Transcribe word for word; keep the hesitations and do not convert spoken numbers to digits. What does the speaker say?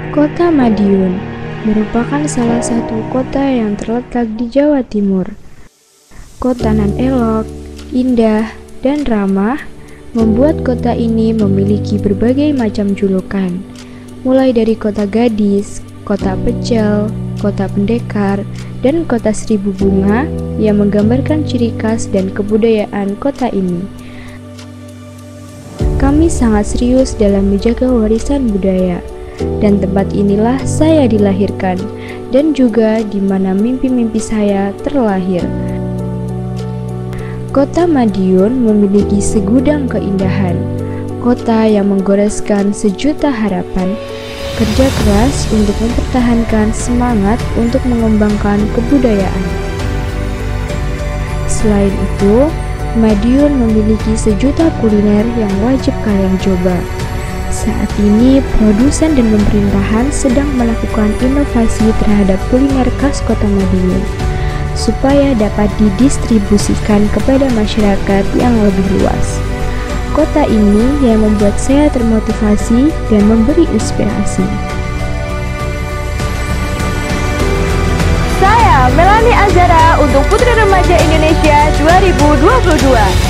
Kota Madiun merupakan salah satu kota yang terletak di Jawa Timur. Kota nan elok, indah, dan ramah membuat kota ini memiliki berbagai macam julukan, mulai dari kota gadis, kota pecel, kota pendekar, dan kota seribu bunga yang menggambarkan ciri khas dan kebudayaan kota ini. Kami sangat serius dalam menjaga warisan budaya, dan tempat inilah saya dilahirkan, dan juga di mana mimpi-mimpi saya terlahir. Kota Madiun memiliki segudang keindahan, kota yang menggoreskan sejuta harapan, kerja keras untuk mempertahankan semangat untuk mengembangkan kebudayaan. Selain itu, Madiun memiliki sejuta kuliner yang wajib kalian coba. Saat ini, produsen dan pemerintahan sedang melakukan inovasi terhadap kuliner khas kota Madiun, supaya dapat didistribusikan kepada masyarakat yang lebih luas. Kota ini yang membuat saya termotivasi dan memberi inspirasi. Saya Melanie Azara untuk Putri Remaja Indonesia dua ribu dua puluh dua.